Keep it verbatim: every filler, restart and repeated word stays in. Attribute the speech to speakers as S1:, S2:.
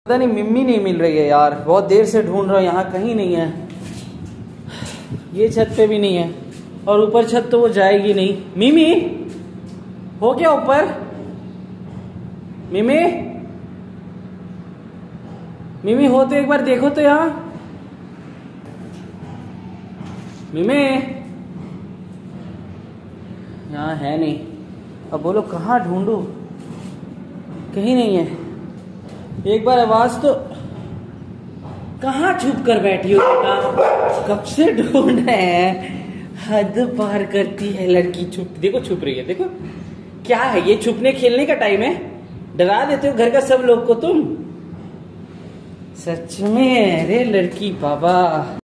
S1: पता नहीं मिम्मी नहीं मिल रही है यार, बहुत देर से ढूंढ रहा हूँ, यहाँ कहीं नहीं है। ये छत पे भी नहीं है और ऊपर छत तो वो जाएगी नहीं। मिमी हो क्या ऊपर? मिमी मिमी हो तो एक बार देखो तो यहाँ। मिमी यहाँ है नहीं। अब बोलो कहाँ ढूंढूं, कहीं नहीं है। एक बार आवाज तो, कहाँ छुप कर बैठी हो बेटा? कब से ढूंढ रहे हैं, हद पार करती है लड़की। छुप देखो, छुप रही है देखो। क्या है ये, छुपने खेलने का टाइम है? डरा देते हो घर का सब लोग को तुम, सच में। अरे लड़की बाबा।